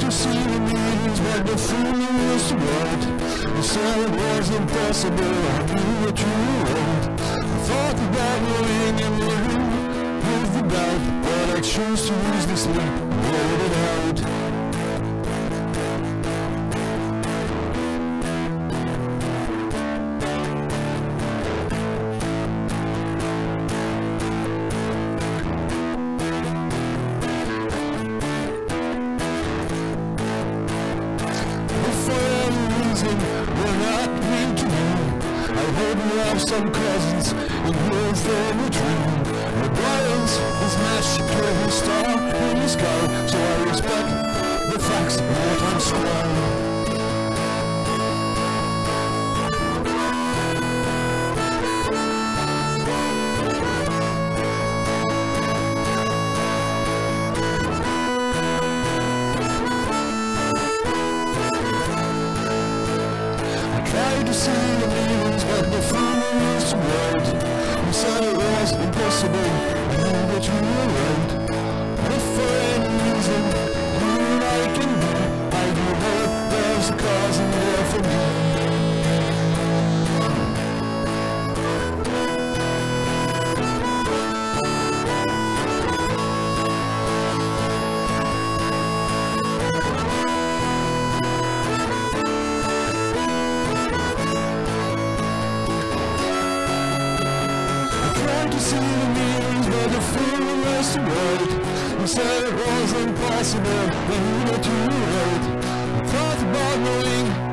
to see the meanings, but the feeling was too bright. You said it was impossible, I knew what you wrote. I thought about knowing and living with the doubt, but I chose to lose the sleep and let it out. We're not mean to you. I hope you have some cousins in your family tree. The Bryans is magically a star in the sky, so I respect the facts of what I'm strong. Tried to see the meanings, but the feeling was too bright. You said it was impossible, I knew that you were right. But for any reason, you and I can be, I do hope there's a cause in there for me. To see the meanings, but the feeling was too bright. You said it was impossible, I knew that you were right. I thought about knowing